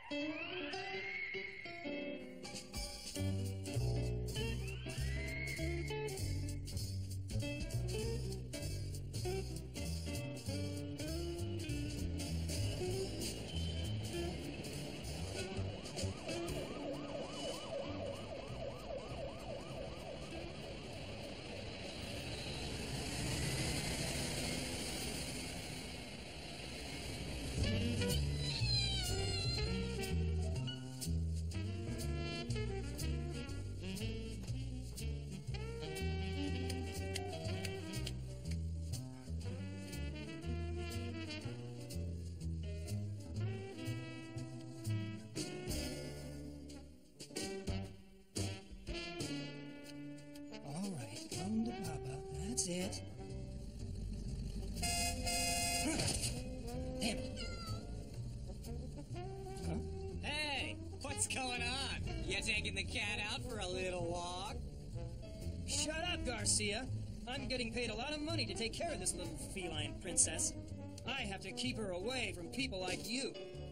That's it. Damn it. Huh? Hey, what's going on? You taking the cat out for a little walk? Shut up, Garcia. I'm getting paid a lot of money to take care of this little feline princess. I have to keep her away from people like you.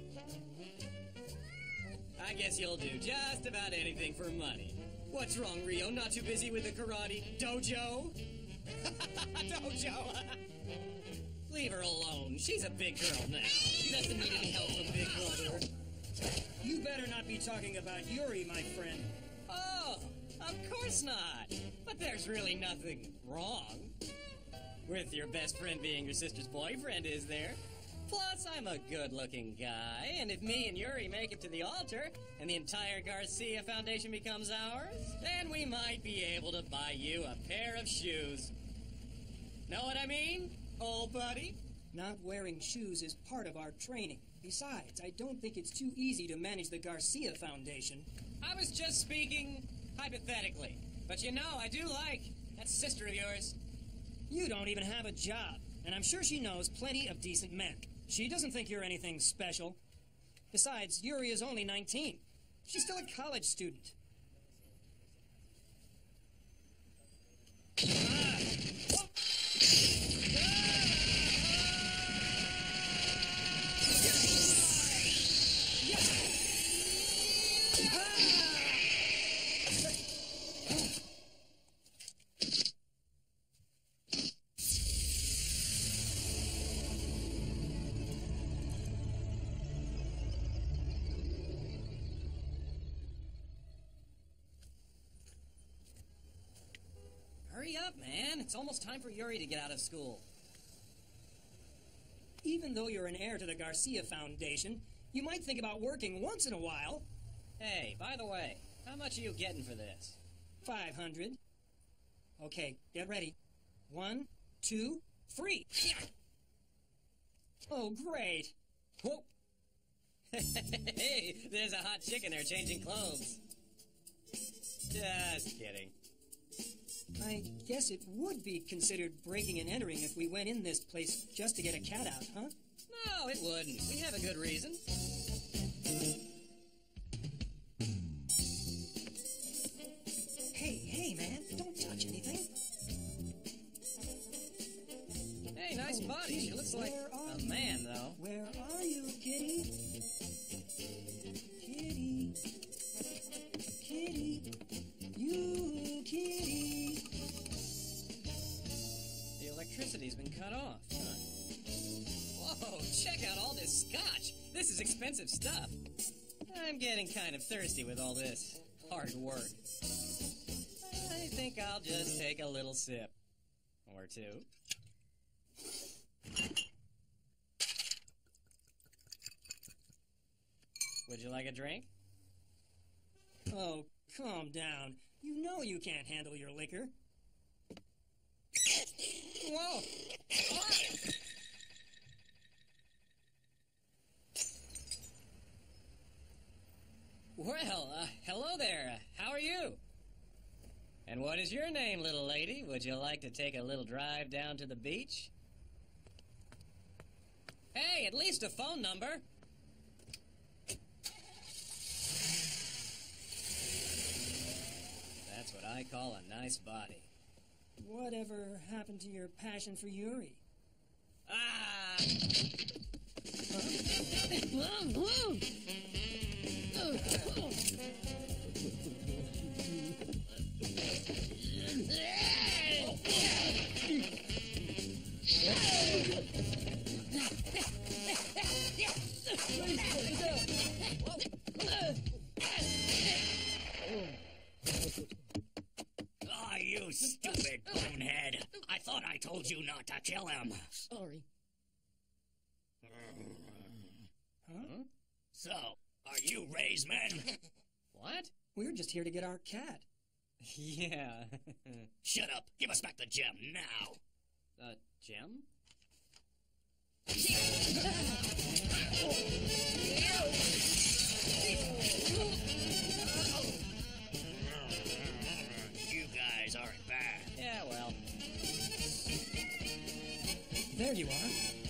I guess you'll do just about anything for money. What's wrong, Rio? Not too busy with the karate dojo? Dojo! Leave her alone. She's a big girl now. She doesn't need any help from Big Brother. You better not be talking about Yuri, my friend. Oh, of course not. But there's really nothing wrong with your best friend being your sister's boyfriend, is there? Plus, I'm a good-looking guy, and if me and Yuri make it to the altar, and the entire Garcia Foundation becomes ours, then we might be able to buy you a pair of shoes. Know what I mean, old buddy? Not wearing shoes is part of our training. Besides, I don't think it's too easy to manage the Garcia Foundation. I was just speaking hypothetically. But you know, I do like that sister of yours. You don't even have a job, and I'm sure she knows plenty of decent men. She doesn't think you're anything special. Besides, Yuri is only 19. She's still a college student. Hurry up, man. It's almost time for Yuri to get out of school. Even though you're an heir to the Garcia Foundation, you might think about working once in a while. Hey, by the way, how much are you getting for this? 500. Okay, get ready. 1, 2, 3. Oh, great. Whoa. Hey, there's a hot chick in there changing clothes. Just kidding. I guess it would be considered breaking and entering if we went in this place just to get a cat out, huh? No, it wouldn't. We have a good reason. Hey, man, don't touch anything. Hey, nice body. She looks like a man, though. Where are you, kitty? Kitty. Kitty. You, kitty. The electricity's been cut off, huh? Whoa, check out all this scotch. This is expensive stuff. I'm getting kind of thirsty with all this hard work. I think I'll just take a little sip. Or two. Would you like a drink? Oh, calm down. You know you can't handle your liquor. Whoa! Oh. Well, hello there. How are you? And what is your name, little lady? Would you like to take a little drive down to the beach? Hey, at least a phone number. That's what I call a nice body. Whatever happened to your passion for Yuri? Ah! Huh? Oh, you stupid bonehead. I thought I told you not to kill him. Sorry. Huh? So, are you Ray's men? What? We're just here to get our cat. Yeah. Shut up. Give us back the gem now. Gem? You guys aren't bad. Yeah, well. There you are.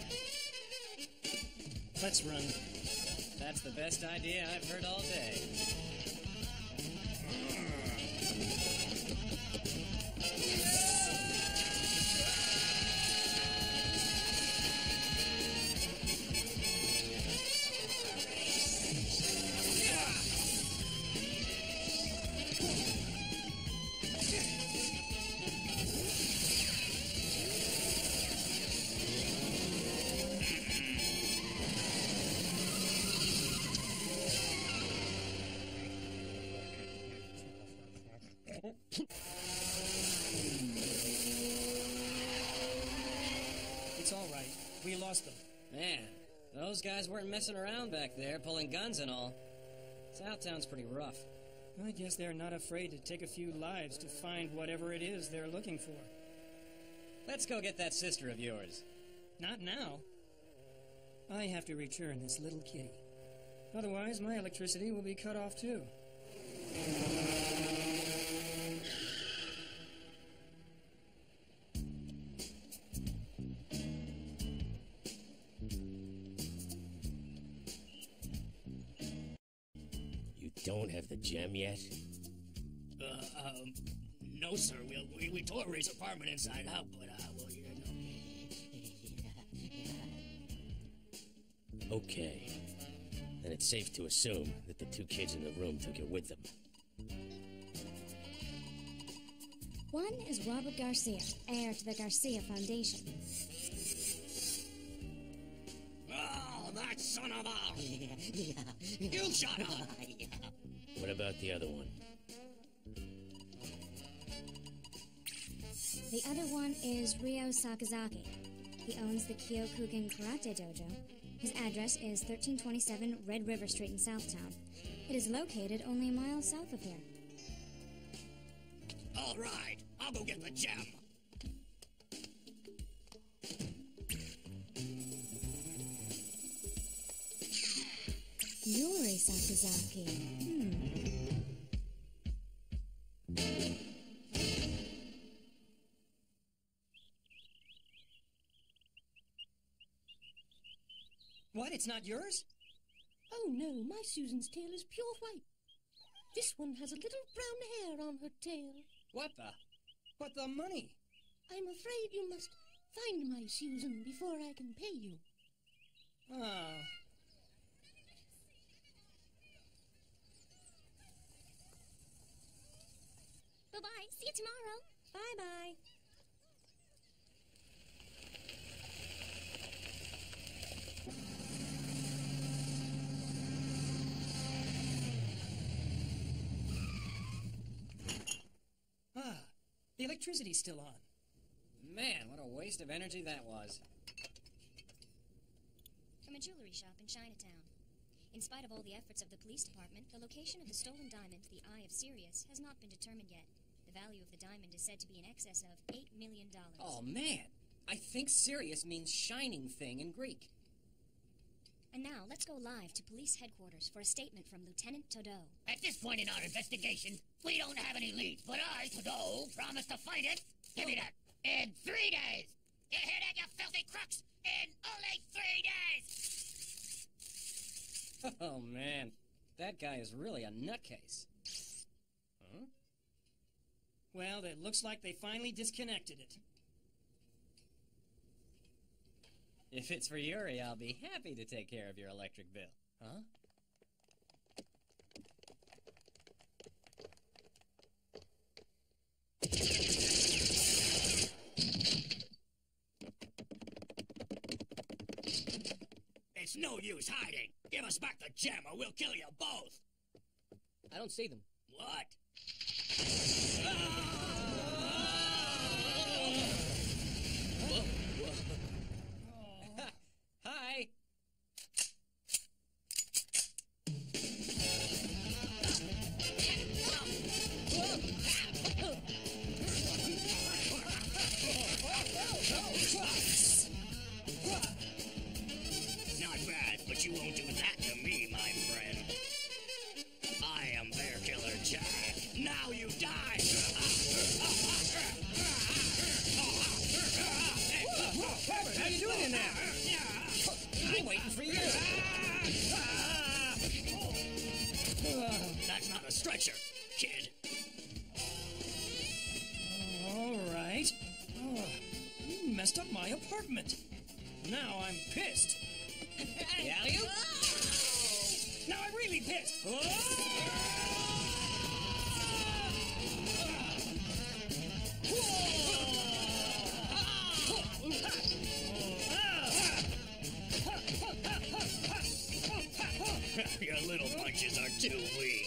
Let's run. That's the best idea I've heard all day. It's all right. We lost them. Man, those guys weren't messing around back there, pulling guns and all. Southtown's pretty rough. I guess they're not afraid to take a few lives to find whatever it is they're looking for. Let's go get that sister of yours. Not now. I have to return this little kitty. Otherwise, my electricity will be cut off too. You don't have the gem yet? No, sir. We tore Ray's apartment inside out, but, well, you know. Okay. Then it's safe to assume that the two kids in the room took it with them. One is Robert Garcia, heir to the Garcia Foundation. Oh, that son of a... You shut up! What about the other one? The other one is Ryo Sakazaki. He owns the Kyokugen Karate Dojo. His address is 1327 Red River Street in Southtown. It is located only a mile south of here. All right, I'll go get the gem. Yuri Sakazaki. What? It's not yours? Oh no, my Susan's tail is pure white. This one has a little brown hair on her tail. What the? But the money. I'm afraid you must find my Susan before I can pay you. Oh. Bye-bye. See you tomorrow. Bye-bye. Ah, the electricity's still on. Man, what a waste of energy that was. From a jewelry shop in Chinatown. In spite of all the efforts of the police department, the location of the stolen diamond, the Eye of Sirius, has not been determined yet. The value of the diamond is said to be in excess of $8 million. Oh, man. I think Sirius means shining thing in Greek. And now, let's go live to police headquarters for a statement from Lieutenant Todo. At this point in our investigation, we don't have any leads, but I, Todo, promise to find it. Give me that. In 3 days. You hear that, you filthy crooks? In only 3 days. Oh, man. That guy is really a nutcase. Huh? Well, it looks like they finally disconnected it. If it's for Yuri, I'll be happy to take care of your electric bill. Huh? It's no use hiding. Give us back the gem or we'll kill you both. I don't see them. What? Hi. Not bad, but you won't do that to me, my friend. I am Bear Killer Jack. Now you die! Robert, how you doing in there? I'm waiting for you. That's not a stretcher, kid. All right. Oh, you messed up my apartment. Now I'm pissed. Yeah, you? Now I'm really pissed. Your little punches are too weak.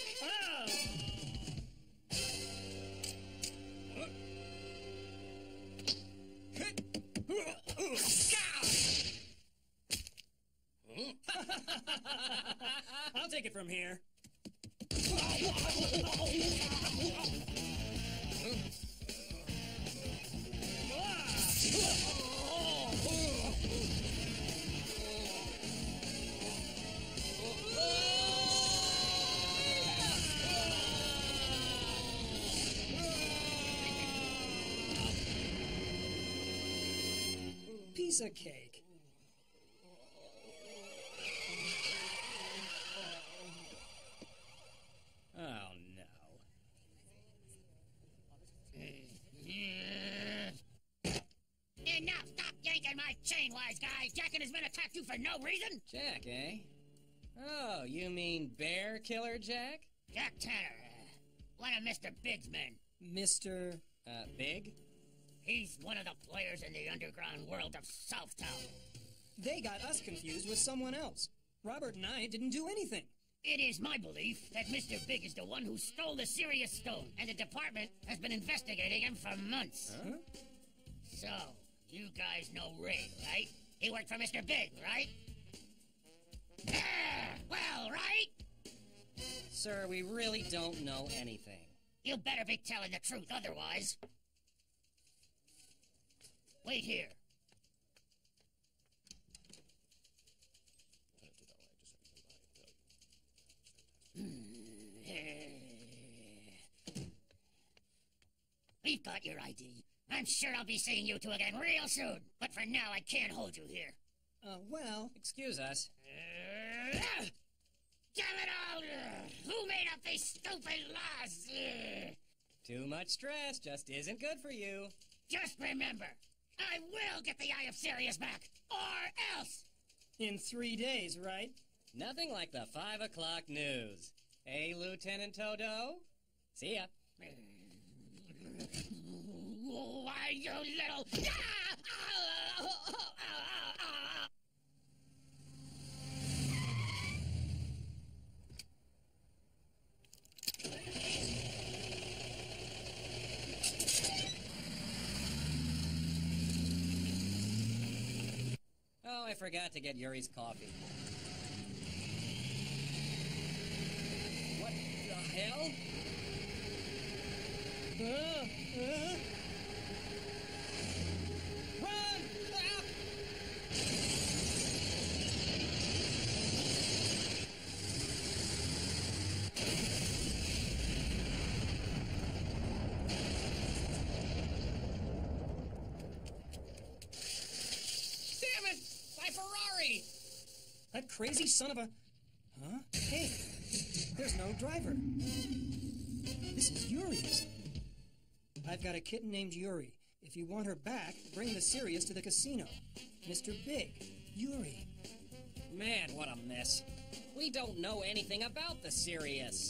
I'll take it from here. Piece of cake. Oh, no. And now stop yanking my chain, wise guy. Jack and his men attacked you for no reason. Jack, eh? Oh, you mean Bear Killer Jack? Jack Tanner, one of Mr. Big's men. Mr. Big? He's one of the players in the underground world of Southtown. They got us confused with someone else. Robert and I didn't do anything. It is my belief that Mr. Big is the one who stole the Sirius Stone, and the department has been investigating him for months. Huh? So, you guys know Ray, right? He worked for Mr. Big, right? Well, right? Sir, we really don't know anything. You better be telling the truth otherwise. Wait here. We've got your ID. I'm sure I'll be seeing you two again real soon. But for now, I can't hold you here. Well, Excuse us. Damn it all! Who made up these stupid laws? Too much stress just isn't good for you. Just remember, I will get the Eye of Sirius back, or else! in 3 days, right? Nothing like the 5 o'clock news. Hey, Lieutenant Todo? See ya. Why, you little... Oh, I forgot to get Yuri's coffee. What the hell? Run! Ah! Damn it! My Ferrari! That crazy son of a... Huh? Hey, there's no driver. This is Yuri's. I've got a kitten named Yuri. If you want her back, bring the Sirius to the casino. Mr. Big, Yuri. Man, what a mess. We don't know anything about the Sirius.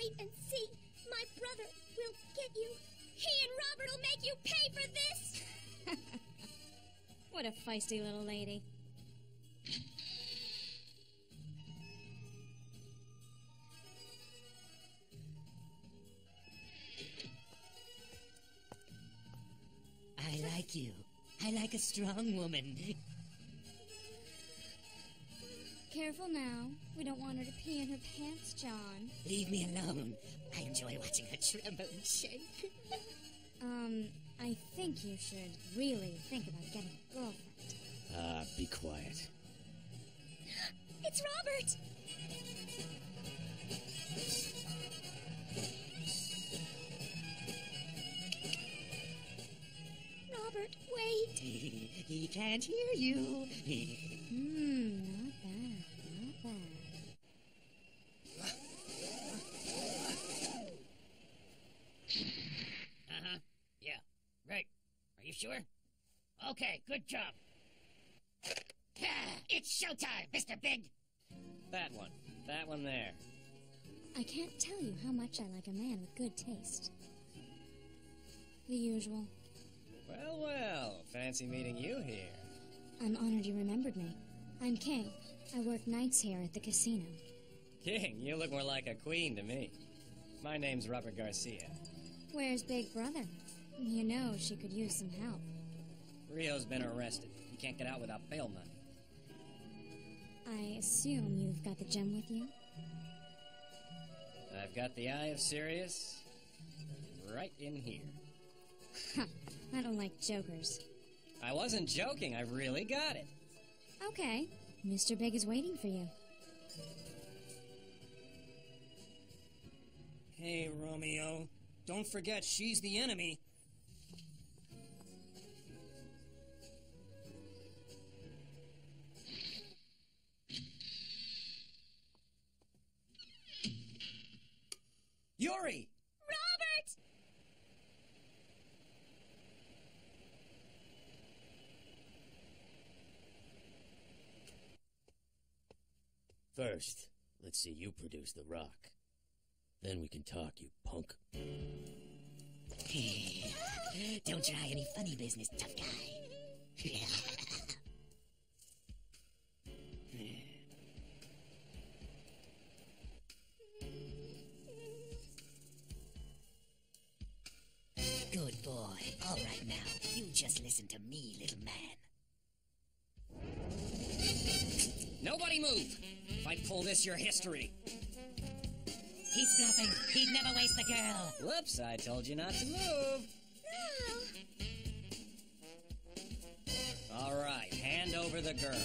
wait and see. My brother will get you. He and Robert will make you pay for this. What a feisty little lady. I like you. I like a strong woman. Careful now. We don't want her to pee in her pants, John. Leave me alone. I enjoy watching her tremble and shake. I think you should really think about getting a girlfriend. Be quiet. It's Robert. Robert, wait. He can't hear you. Not bad, not bad. Yeah, right. Are you sure? Okay, good job. It's showtime, Mr. Big. That one there. I can't tell you how much I like a man with good taste. The usual. Well, well, fancy meeting you here. I'm honored you remembered me. I'm King. I work nights here at the casino. King, you look more like a queen to me. My name's Robert Garcia. Where's Big Brother? You know she could use some help. Rio's been arrested. He can't get out without bail money. I assume you've got the gem with you? I've got the Eye of Sirius right in here. I don't like jokers. I wasn't joking. I really got it. Okay. Mr. Big is waiting for you. Hey, Romeo. Don't forget she's the enemy. Yuri! Robert! First, let's see you produce the rock. Then we can talk, you punk. Don't try any funny business, tough guy. Good boy. All right now, you just listen to me, little man. Nobody move! If I pull this, your history. He's bluffing. He'd never waste the girl. Whoops, I told you not to move. All right, hand over the girl.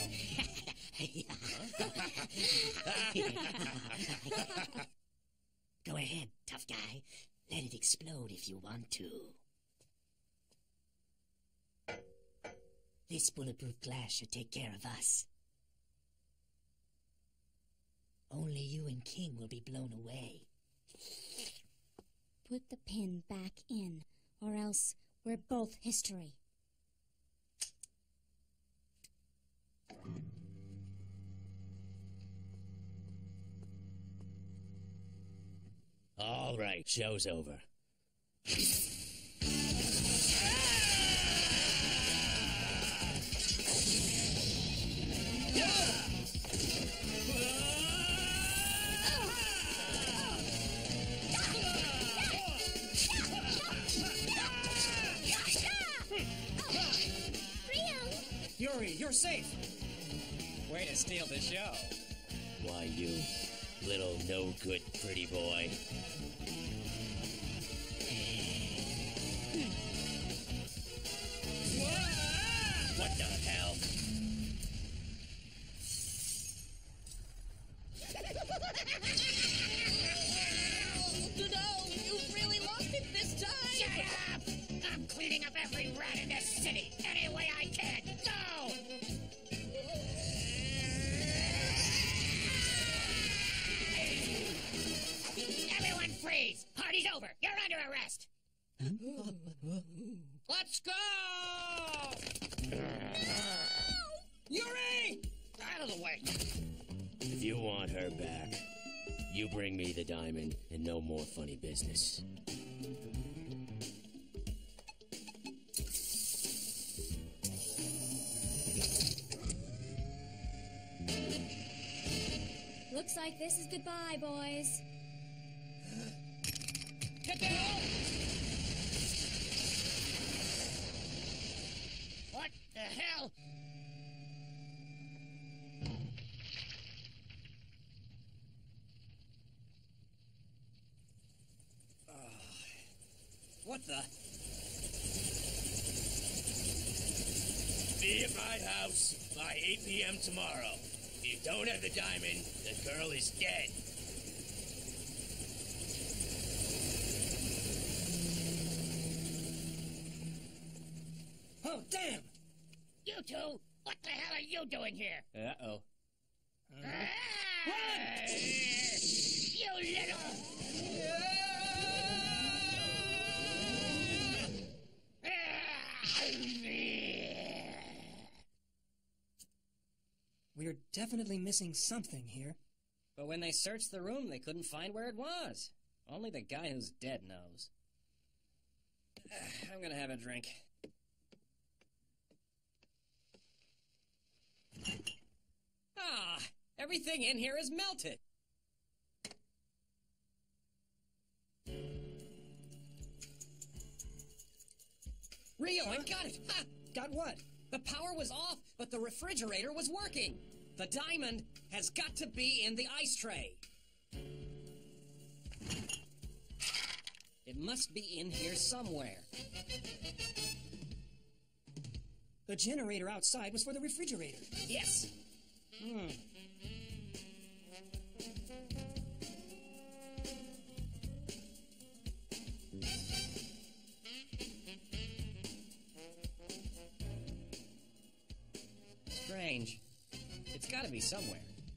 Go ahead, tough guy. Let it explode if you want to. This bulletproof glass should take care of us. Only you and King will be blown away. Put the pin back in, or else we're both history. All right, show's over. Yuri, you're safe. Way to steal the show. Why, you little no-good pretty boy. What the hell? No, you really lost it this time. Shut up! I'm cleaning up every rat in this city any way I can. Go! Everyone freeze! Party's over. You're under arrest. Let's go! Yuri! Out of the way. If you want her back, You bring me the diamond, and no more funny business. Looks like this is goodbye, boys. Get down! What the hell? What the? Be at my house by 8 p.m. tomorrow. If you don't have the diamond, the girl is dead. Oh, damn! You two, what the hell are you doing here? Uh-oh. Ah! You little... We're definitely missing something here. But when they searched the room, they couldn't find where it was. Only the guy who's dead knows. I'm gonna have a drink. Ah! Everything in here is melted! Rio, I got it! Ha! Got what? The power was off, but the refrigerator was working. The diamond has got to be in the ice tray. It must be in here somewhere. The generator outside was for the refrigerator. Yes. Strange. It's got to be somewhere.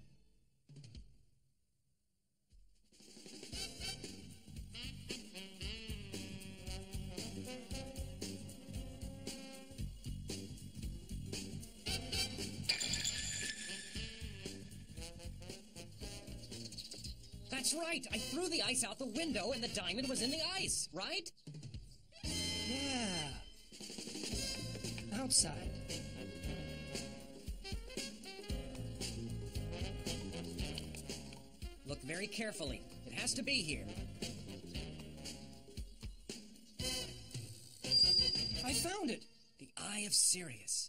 That's right. I threw the ice out the window and the diamond was in the ice, right? Yeah. Outside. Look very carefully. It has to be here. I found it. The Eye of Sirius.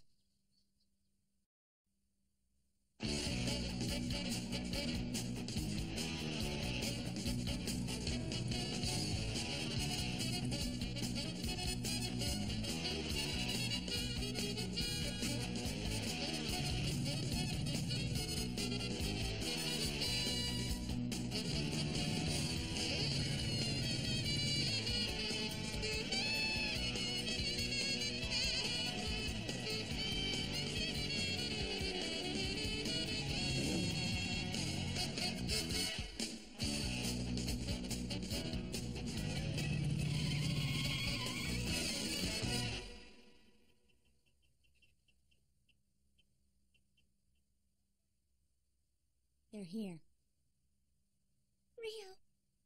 They're here. Rio.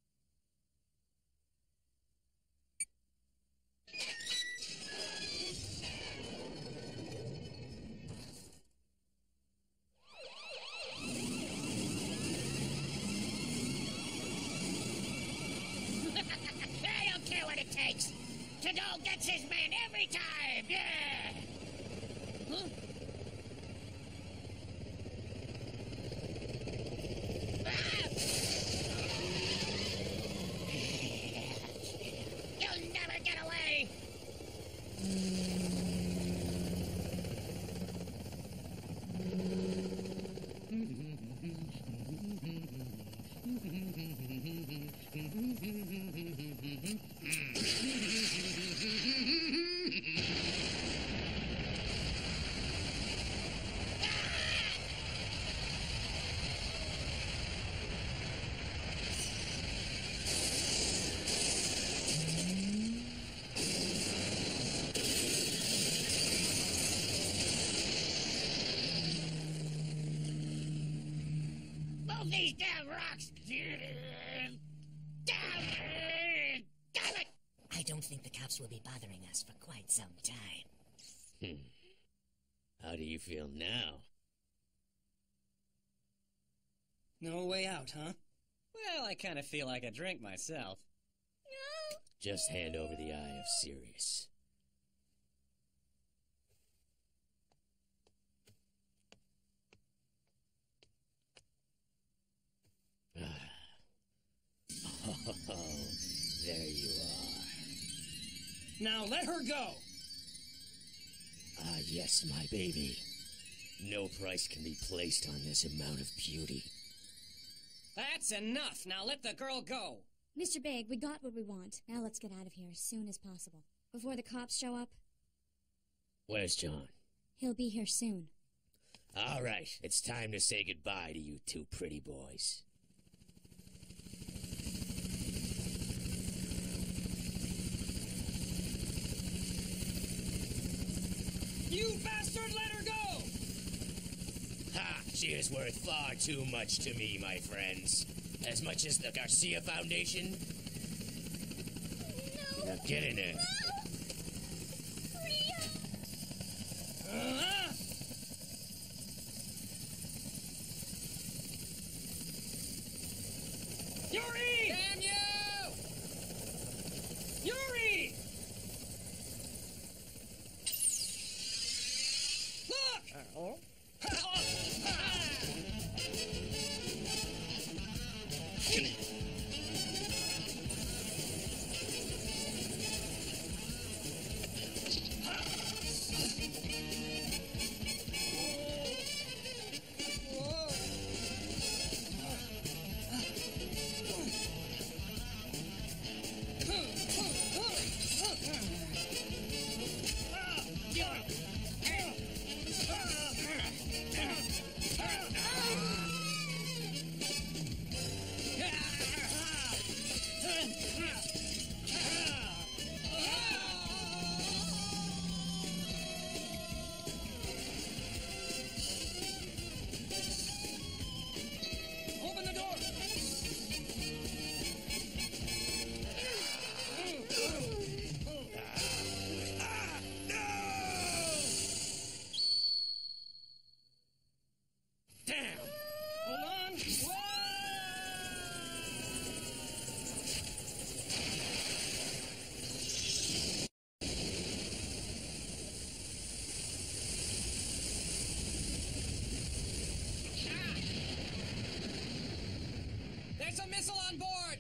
I don't care what it takes. Tadol gets his man every time. Yeah. Huh? Ah! You'll never get away. Move these damn rocks! Damn it! I don't think the cops will be bothering us for quite some time. How do you feel now? No way out, huh? Well, I kind of feel like a drink myself. No! Just hand over the Eye of Sirius. Oh, there you are. Now let her go! Ah, yes, my baby. No price can be placed on this amount of beauty. That's enough. Now let the girl go. Mr. Big, we got what we want. Now let's get out of here as soon as possible. Before the cops show up. Where's John? He'll be here soon. All right, it's time to say goodbye to you two pretty boys. You bastard, let her go! Ha! She is worth far too much to me, my friends. As much as the Garcia Foundation. No! Now get in there. No! Rio! Yuri! Damn you! Yuri! Look! Open the door! Damn! Hold on! Whoa! There's a missile on board!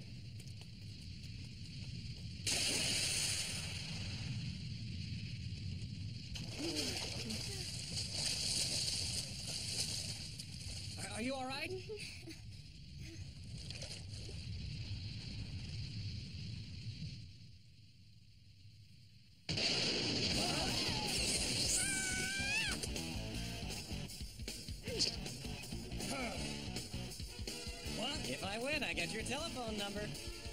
Are you all right? What? If I win, I get your telephone number.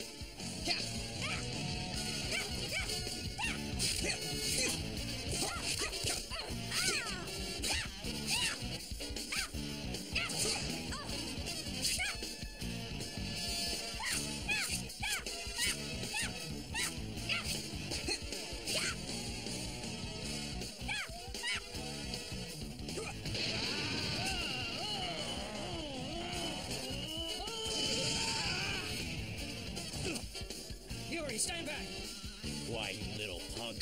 Yuri, stand back! Why, you little punk.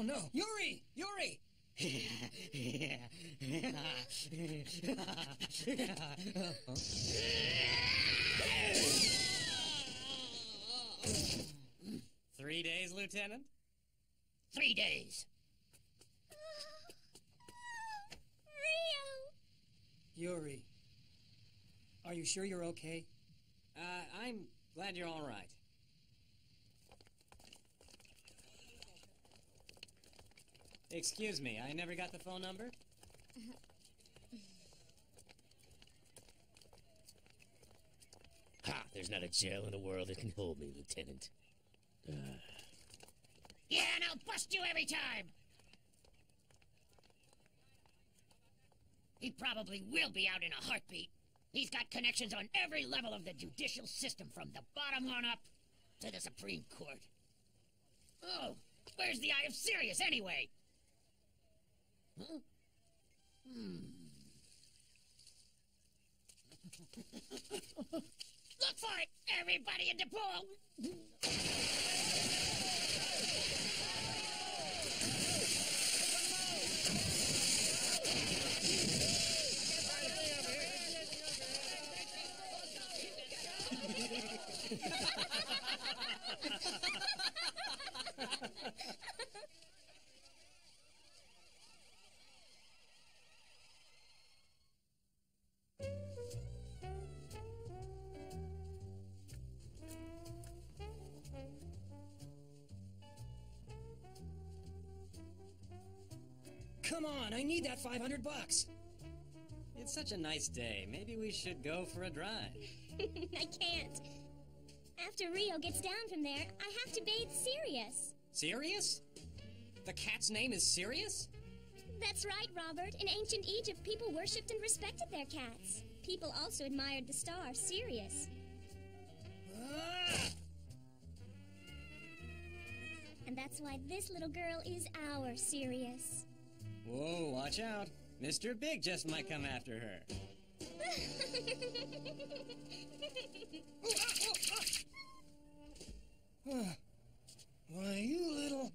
Oh no! Yuri! Yuri! 3 days, Lieutenant? 3 days. Rio! Yuri. Are you sure you're okay? I'm glad you're all right. Excuse me, I never got the phone number? Ha! There's not a jail in the world that can hold me, Lieutenant. Yeah, and I'll bust you every time. He probably will be out in a heartbeat. He's got connections on every level of the judicial system, from the bottom on up to the Supreme Court. Oh, where's the Eye of Sirius, anyway? Huh? Look for it, everybody in the pool! Come on, I need that $500. It's such a nice day. Maybe we should go for a drive. I can't. After Rio gets down from there, I have to bathe Sirius. Sirius? The cat's name is Sirius? That's right, Robert. In ancient Egypt, people worshipped and respected their cats. People also admired the star, Sirius. And that's why this little girl is our Sirius. Whoa, watch out. Mr. Big just might come after her. Why, you little...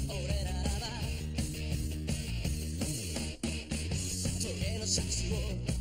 Successful.